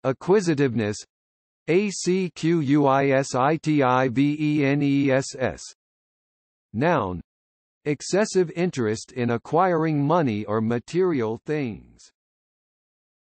Acquisitiveness, acquisitiveness. Noun, excessive interest in acquiring money or material things.